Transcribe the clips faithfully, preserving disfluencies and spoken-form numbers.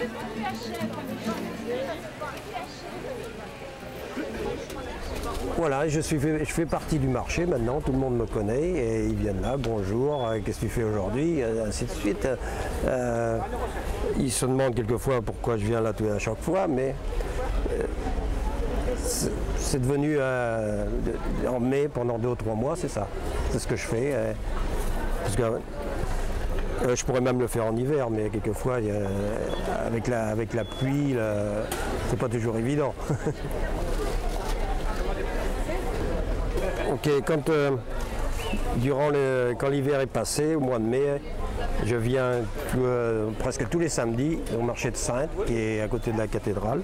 Voilà, je, suis fait, je fais partie du marché maintenant, tout le monde me connaît et ils viennent là, bonjour, euh, qu'est-ce que tu fais aujourd'hui, ainsi de suite. Euh, ils se demandent quelquefois pourquoi je viens là tout à chaque fois, mais euh, c'est devenu euh, en mai pendant deux ou trois mois, c'est ça, c'est ce que je fais. Euh, parce que, euh, je pourrais même le faire en hiver, mais quelquefois, il y a, avec, la, avec la pluie, c'est pas toujours évident. Ok, quand, euh, durant le, quand l'hiver est passé, au mois de mai, je viens tout, euh, presque tous les samedis au marché de Saintes, qui est à côté de la cathédrale.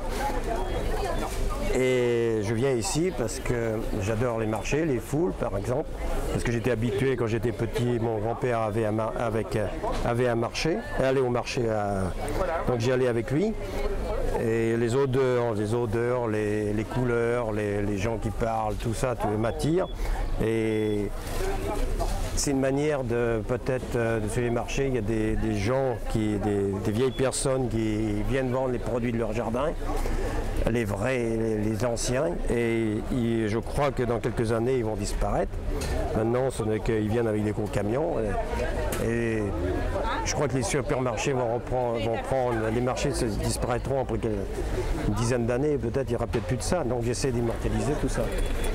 Et je viens ici parce que j'adore les marchés, les foules par exemple, parce que j'étais habitué quand j'étais petit, mon grand-père avait, avec, avait un marché, allait au marché, à, donc j'y allais avec lui. Et les odeurs, les odeurs, les, les couleurs, les, les gens qui parlent, tout ça m'attire. Et c'est une manière de peut-être de sur les marchés, il y a des, des gens, qui, des, des vieilles personnes qui viennent vendre les produits de leur jardin, les vrais, les, les anciens. Et, et je crois que dans quelques années, ils vont disparaître. Maintenant, ce n'est qu'ils viennent avec des gros camions. Et, et je crois que les supermarchés vont reprendre, vont prendre, les marchés se disparaîtront après une dizaine d'années, peut-être il n'y aura peut-être plus de ça, donc j'essaie d'immortaliser tout ça.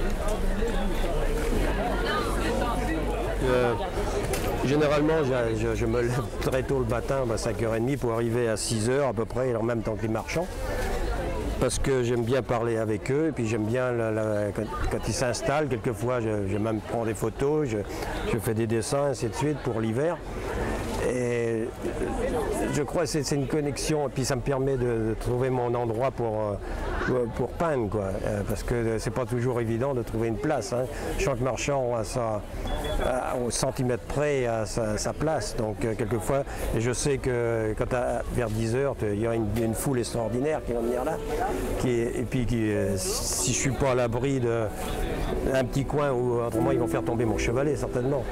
Euh, généralement, je, je, je me lève très tôt le matin, à cinq heures trente, pour arriver à six heures à peu près, en même temps que les marchands, parce que j'aime bien parler avec eux, et puis j'aime bien la, la, quand, quand ils s'installent, quelquefois je, je même prends des photos, je, je fais des dessins, ainsi de suite, pour l'hiver. Et je crois que c'est une connexion, et puis ça me permet de, de trouver mon endroit pour, pour peindre, quoi. Parce que c'est pas toujours évident de trouver une place. Hein. Chaque marchand a sa, a, au centimètre près a sa, sa place. Donc quelquefois, et je sais que quand à, vers dix heures, il y aura une, une foule extraordinaire qui va venir là. Qui, et puis qui, si je suis pas à l'abri d'un petit coin, où autrement ils vont faire tomber mon chevalet certainement.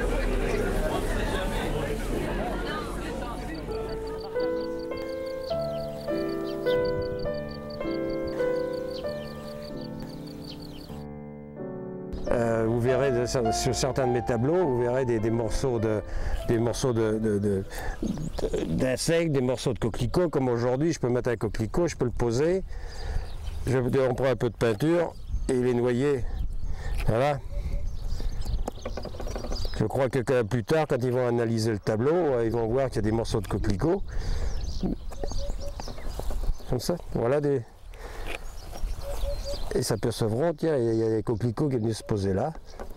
Euh, vous verrez de, sur certains de mes tableaux, vous verrez des, des morceaux de, des morceaux de, de, de, d'insectes, des morceaux de coquelicots. Comme aujourd'hui, je peux mettre un coquelicot, je peux le poser, je, on prend un peu de peinture et les noyer. Voilà. Je crois que plus tard, quand ils vont analyser le tableau, ils vont voir qu'il y a des morceaux de coquelicots. Comme ça, voilà des. Et s'apercevront, tiens, il y a des coquelicots qui est venu se poser là.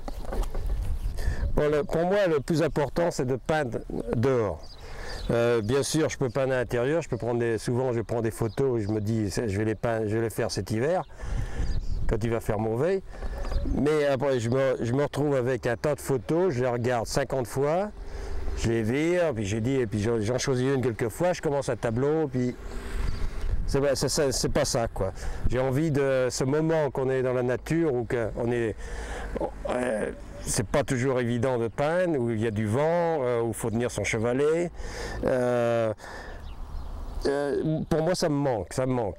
Bon, le, pour moi, le plus important, c'est de peindre dehors. Euh, bien sûr, je peux peindre à l'intérieur, je peux prendre des, souvent je prends des photos et je me dis, je vais les peindre, je vais les faire cet hiver, quand il va faire mauvais. Mais après, je me, je me retrouve avec un tas de photos, je les regarde cinquante fois, je les vire, puis j'ai dit, et puis j'en choisis une quelques fois, je commence un tableau, puis c'est pas ça, quoi. J'ai envie de ce moment qu'on est dans la nature, où on est, euh, c'est pas toujours évident de peindre, où il y a du vent, euh, où il faut tenir son chevalet. Euh, euh, pour moi, ça me manque, ça me manque.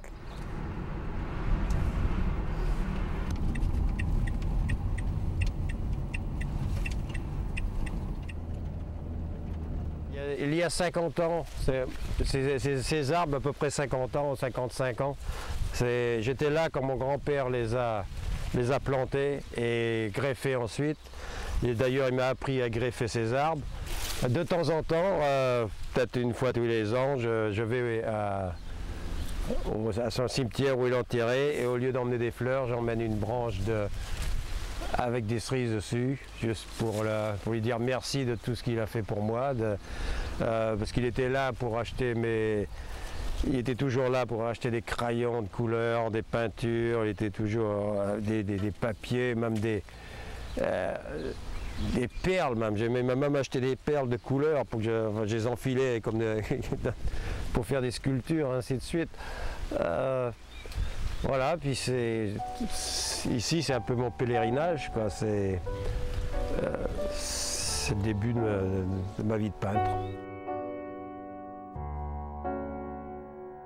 Il y a cinquante ans, ces arbres à peu près cinquante ans, cinquante-cinq ans, j'étais là quand mon grand-père les a, les a plantés et greffés ensuite. D'ailleurs, il m'a appris à greffer ces arbres. De temps en temps, euh, peut-être une fois tous les ans, je, je vais à, à son cimetière où il est enterré et au lieu d'emmener des fleurs, j'emmène une branche de... avec des cerises dessus, juste pour, le, pour lui dire merci de tout ce qu'il a fait pour moi, de, euh, parce qu'il était là pour acheter mes... Il était toujours là pour acheter des crayons de couleur, des peintures, il était toujours euh, des, des, des papiers, même des, euh, des perles même. J'ai même acheté des perles de couleur pour que je, enfin, je les enfilais comme de, pour faire des sculptures, ainsi de suite. Euh, Voilà, puis c'est ici c'est un peu mon pèlerinage, quoi. C'est euh, le début de ma, de ma vie de peintre.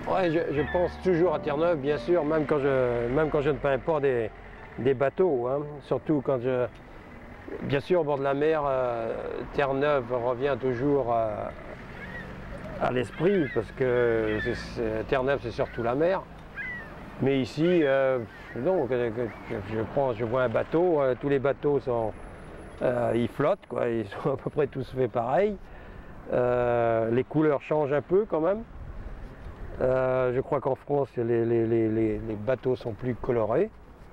Ouais, je, je pense toujours à Terre-Neuve, bien sûr, même quand je, même quand je ne peins pas des, des bateaux, hein. Surtout quand je... Bien sûr, au bord de la mer, euh, Terre-Neuve revient toujours à, à l'esprit, parce que Terre-Neuve, c'est surtout la mer. Mais ici, euh, non, je, je, prends, je vois un bateau, euh, tous les bateaux sont, euh, ils flottent, quoi, ils sont à peu près tous faits pareil. Euh, les couleurs changent un peu quand même. Euh, je crois qu'en France, les, les, les, les, bateaux sont plus colorés.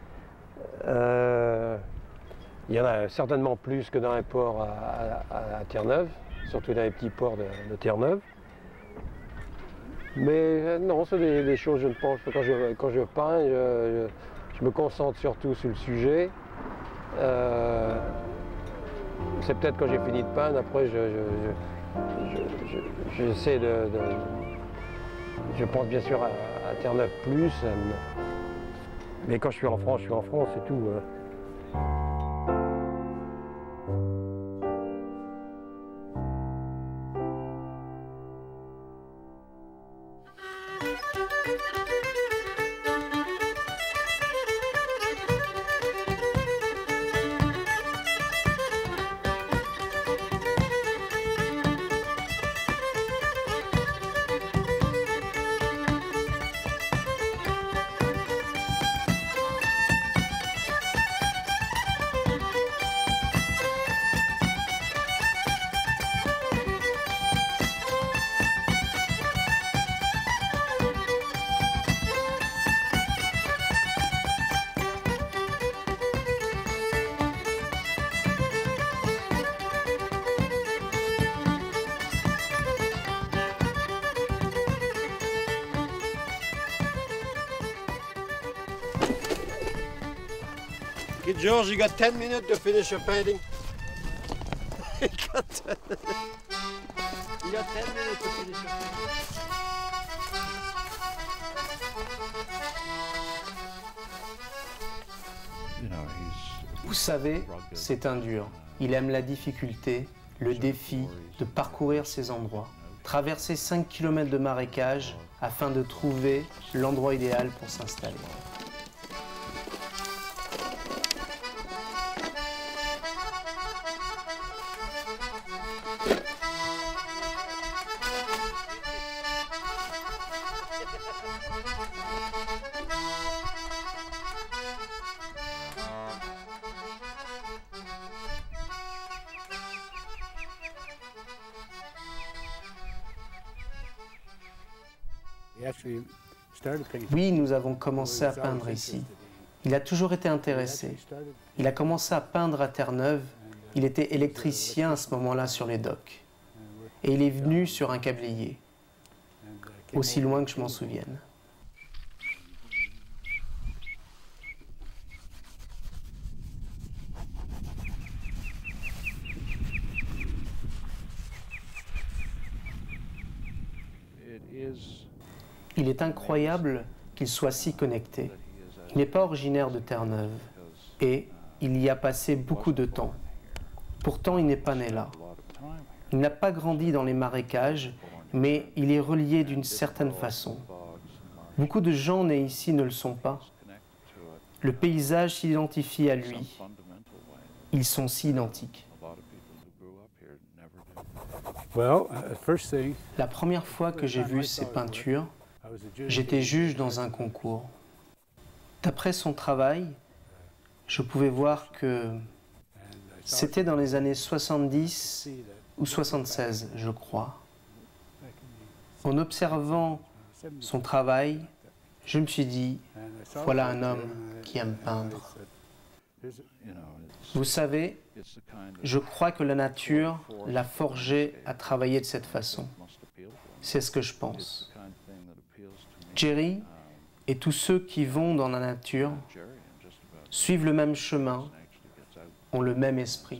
Euh, il y en a certainement plus que dans un port à, à, à Terre-Neuve, surtout dans les petits ports de, de Terre-Neuve. Mais euh, non, c'est des, des choses, je ne pense pas. Quand je, quand je peins, je, je, je me concentre surtout sur le sujet. Euh, c'est peut-être quand j'ai fini de peindre, après, je, je, je, je, j'essaie de, de... Je pense bien sûr à, à Terre-Neuve plus. Mais quand je suis en France, je suis en France, c'est tout. Okay, George, you got ten minutes to finish your painting. you got ten minutes. You got ten minutes to finish your painting. Vous savez, c'est un dur. Il aime la difficulté, le défi de parcourir ces endroits. Traverser cinq kilomètres de marécage afin de trouver l'endroit idéal pour s'installer. Oui, nous avons commencé à peindre ici. Il a toujours été intéressé. Il a commencé à peindre à Terre-Neuve. Il était électricien à ce moment-là sur les docks. Et il est venu sur un câblier, aussi loin que je m'en souvienne. Il est incroyable qu'il soit si connecté. Il n'est pas originaire de Terre-Neuve et il y a passé beaucoup de temps. Pourtant, il n'est pas né là. Il n'a pas grandi dans les marécages, mais il est relié d'une certaine façon. Beaucoup de gens nés ici ne le sont pas. Le paysage s'identifie à lui. Ils sont si identiques. La première fois que j'ai vu ses peintures, j'étais juge dans un concours. D'après son travail, je pouvais voir que c'était dans les années soixante-dix ou soixante-seize, je crois. En observant son travail, je me suis dit, voilà un homme qui aime peindre. Vous savez, je crois que la nature l'a forgé à travailler de cette façon. C'est ce que je pense. Jerry et tous ceux qui vont dans la nature suivent le même chemin, ont le même esprit.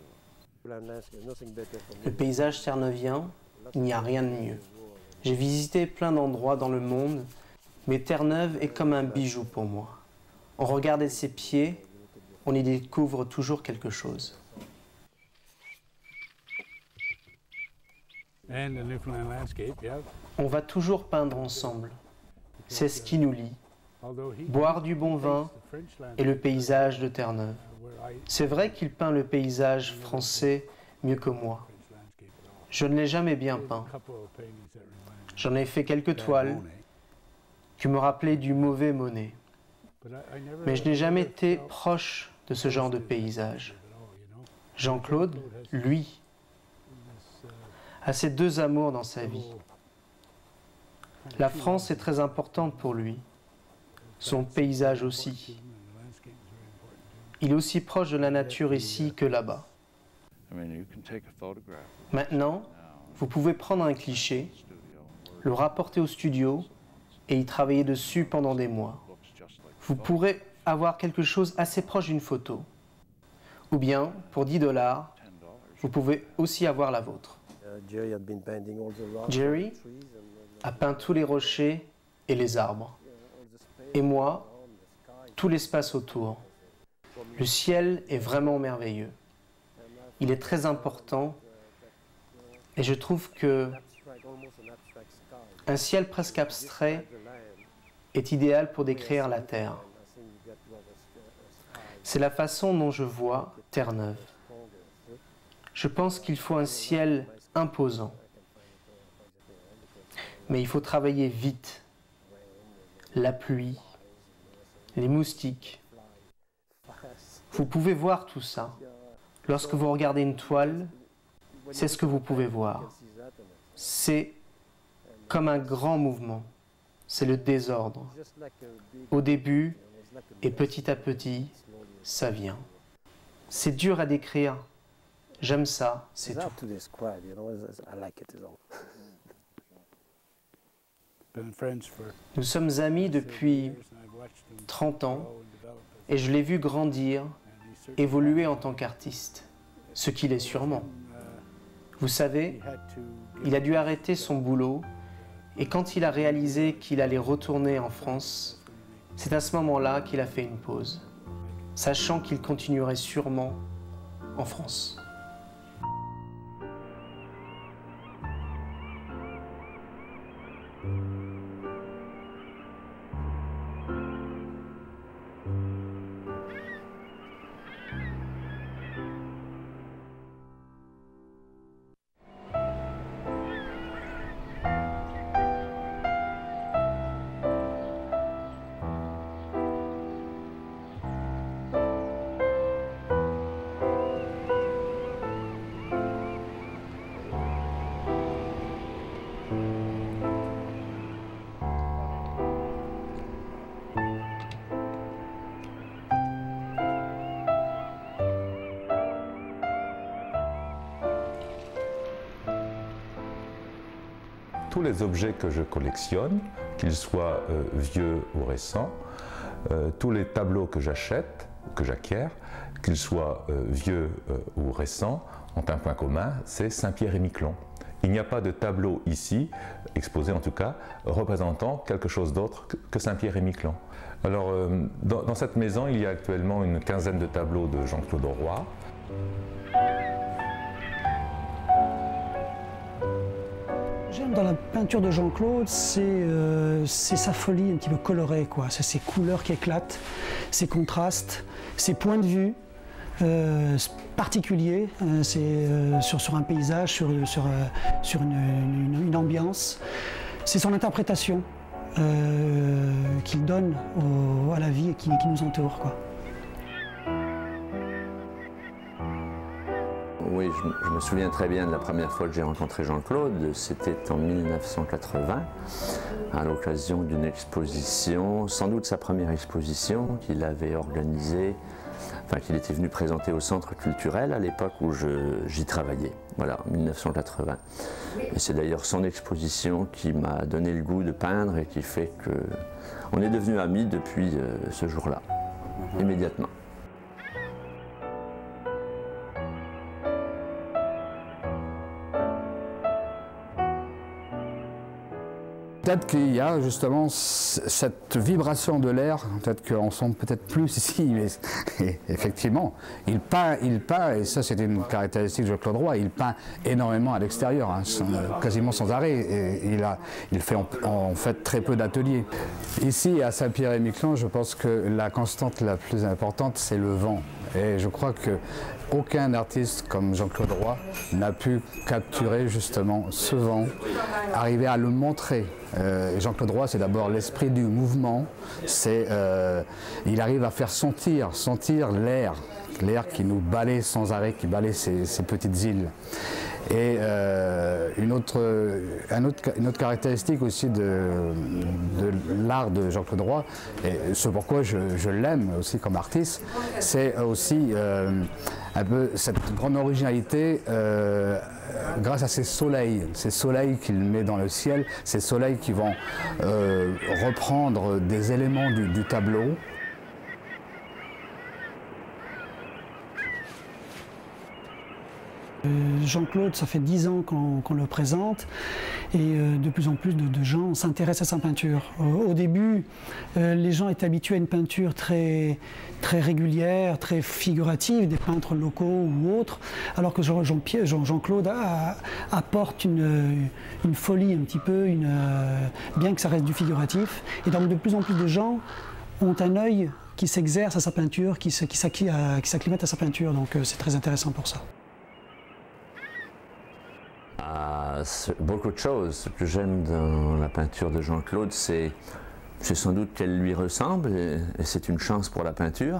Le paysage terre-neuvien, il n'y a rien de mieux. J'ai visité plein d'endroits dans le monde, mais Terre-Neuve est comme un bijou pour moi. On regarde ses pieds, on y découvre toujours quelque chose. On va toujours peindre ensemble. C'est ce qui nous lie. Boire du bon vin et le paysage de Terre-Neuve. C'est vrai qu'il peint le paysage français mieux que moi. Je ne l'ai jamais bien peint. J'en ai fait quelques toiles qui me rappelaient du mauvais Monet. Mais je n'ai jamais été proche de ce genre de paysage. Jean-Claude, lui, a ces deux amours dans sa vie. La France est très importante pour lui, son paysage aussi. Il est aussi proche de la nature ici que là-bas. Maintenant, vous pouvez prendre un cliché, le rapporter au studio et y travailler dessus pendant des mois. Vous pourrez avoir quelque chose assez proche d'une photo. Ou bien, pour dix dollars, vous pouvez aussi avoir la vôtre. Jerry a peint tous les rochers et les arbres. Et moi, tout l'espace autour. Le ciel est vraiment merveilleux. Il est très important et je trouve que un ciel presque abstrait est idéal pour décrire la Terre. C'est la façon dont je vois Terre-Neuve. Je pense qu'il faut un ciel imposant. Mais il faut travailler vite. La pluie, les moustiques. Vous pouvez voir tout ça. Lorsque vous regardez une toile, c'est ce que vous pouvez voir. C'est comme un grand mouvement. C'est le désordre. Au début, et petit à petit, ça vient. C'est dur à décrire. J'aime ça, c'est tout. Nous sommes amis depuis trente ans et je l'ai vu grandir, évoluer en tant qu'artiste, ce qu'il est sûrement. Vous savez, il a dû arrêter son boulot et quand il a réalisé qu'il allait retourner en France, c'est à ce moment-là qu'il a fait une pause, sachant qu'il continuerait sûrement en France. Tous les objets que je collectionne, qu'ils soient euh, vieux ou récents, euh, tous les tableaux que j'achète, que j'acquiers, qu'ils soient euh, vieux euh, ou récents, ont un point commun, c'est Saint-Pierre-et-Miquelon. Il n'y a pas de tableau ici, exposé en tout cas, représentant quelque chose d'autre que Saint-Pierre-et-Miquelon. Alors, euh, dans, dans cette maison, il y a actuellement une quinzaine de tableaux de Jean-Claude Roy. J'aime dans la peinture de Jean-Claude, c'est euh, sa folie un petit peu colorée, quoi. C'est ses couleurs qui éclatent, ses contrastes, ses points de vue euh, particuliers euh, c'est, euh, sur, sur un paysage, sur, sur, euh, sur une, une, une ambiance. C'est son interprétation euh, qu'il donne au, à la vie qui, qui nous entoure, quoi. Oui, je, je me souviens très bien de la première fois que j'ai rencontré Jean-Claude. C'était en mille neuf cent quatre-vingts, à l'occasion d'une exposition, sans doute sa première exposition qu'il avait organisée, enfin qu'il était venu présenter au Centre culturel à l'époque où j'y travaillais, voilà, en mille neuf cent quatre-vingts. Et c'est d'ailleurs son exposition qui m'a donné le goût de peindre et qui fait qu'on est devenus amis depuis euh, ce jour-là, mmh. immédiatement. peut-être qu'il y a justement cette vibration de l'air, peut-être qu'on sent peut-être plus ici, mais effectivement, il peint, il peint, et ça c'est une caractéristique de Jean-Claude Roy, il peint énormément à l'extérieur, hein, quasiment sans arrêt, et il, a, il fait en, en fait très peu d'ateliers. Ici à Saint-Pierre-et-Miquelon, je pense que la constante la plus importante c'est le vent, et je crois que aucun artiste comme Jean-Claude Roy n'a pu capturer justement ce vent, arriver à le montrer. Euh, Jean-Claude Roy, c'est d'abord l'esprit du mouvement, c'est, euh, il arrive à faire sentir, sentir l'air, l'air qui nous balaye sans arrêt, qui balaye ces, ces petites îles. Et euh, une, autre, un autre, une autre caractéristique aussi de, de l'art de Jean-Claude Roy, et ce pourquoi je, je l'aime aussi comme artiste, c'est aussi euh, un peu cette grande originalité euh, grâce à ces soleils, ces soleils qu'il met dans le ciel, ces soleils qui vont euh, reprendre des éléments du, du tableau. Jean-Claude, ça fait dix ans qu'on qu'on le présente et euh, de plus en plus de, de gens s'intéressent à sa peinture. Euh, au début, euh, les gens étaient habitués à une peinture très, très régulière, très figurative, des peintres locaux ou autres, alors que Jean-Claude Jean, Jean apporte une, une folie un petit peu, une, euh, bien que ça reste du figuratif. Et donc de plus en plus de gens ont un œil qui s'exerce à sa peinture, qui s'acclimate à sa peinture, donc euh, c'est très intéressant pour ça. Ah, beaucoup de choses. Ce que j'aime dans la peinture de Jean-Claude, c'est sans doute qu'elle lui ressemble, et, et c'est une chance pour la peinture.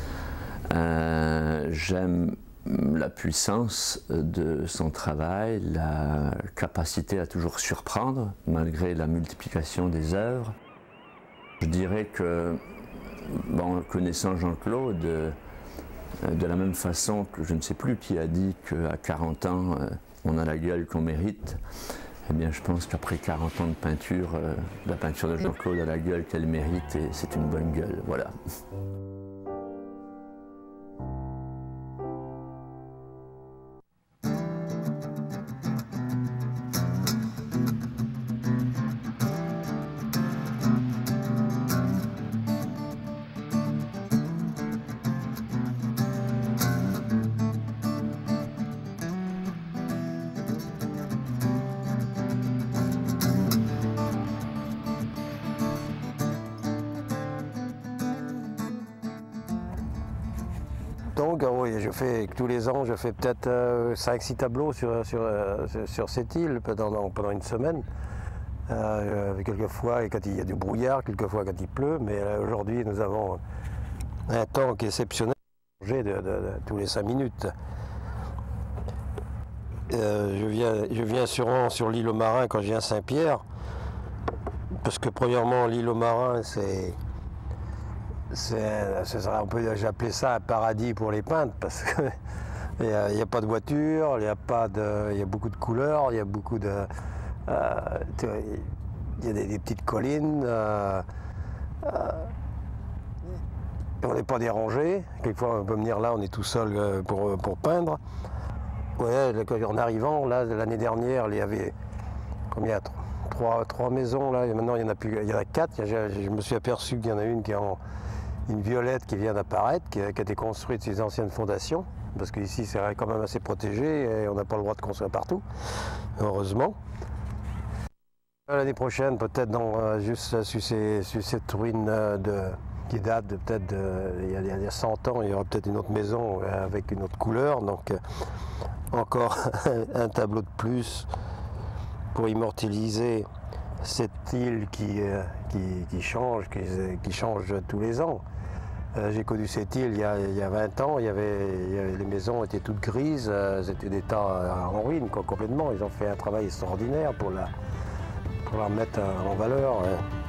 Euh, j'aime la puissance de son travail, la capacité à toujours surprendre, malgré la multiplication des œuvres. Je dirais que, bon, connaissant Jean-Claude, de la même façon que je ne sais plus qui a dit qu'à quarante ans, on a la gueule qu'on mérite, eh bien je pense qu'après quarante ans de peinture, euh, la peinture de Jean-Claude a la gueule qu'elle mérite et c'est une bonne gueule, voilà. Donc oui, je fais tous les ans, je fais peut-être euh, cinq six tableaux sur, sur, euh, sur cette île pendant, pendant une semaine. Euh, quelquefois quand il y a du brouillard, quelquefois quand il pleut, mais euh, aujourd'hui nous avons un temps qui est exceptionnel, de, de, de, de tous les cinq minutes. Euh, je viens, je viens sûrement sur l'île aux Marins quand je viens à Saint-Pierre, parce que premièrement l'île aux Marins c'est... On peut appeler ça un paradis pour les peintres parce qu'il n'y a, a pas de voiture, il y a, pas de, il y a beaucoup de couleurs, il y a beaucoup de... Euh, il y a des, des petites collines, euh, euh, on n'est pas dérangé, quelquefois on peut venir là, on est tout seul pour, pour peindre. Ouais, en arrivant, là, l'année dernière, il y avait combien, trois, trois maisons, là, et maintenant il y en a plus, il y en a quatre, je, je me suis aperçu qu'il y en a une qui est en... une violette qui vient d'apparaître, qui, qui a été construite sur les anciennes fondations, parce qu'ici c'est quand même assez protégé et on n'a pas le droit de construire partout, heureusement. L'année prochaine, peut-être dans euh, juste sur, ces, sur cette ruine de, qui date de peut-être il y, y a cent ans, il y aura peut-être une autre maison avec une autre couleur, donc euh, encore un tableau de plus pour immortaliser cette île qui, euh, qui, qui change, qui, qui change tous les ans. Euh, J'ai connu cette île il y, a, il y a vingt ans, il y avait, il y avait, les maisons étaient toutes grises, euh, c'était d'état en ruine quoi, complètement. Ils ont fait un travail extraordinaire pour la, pour la remettre en valeur. Ouais.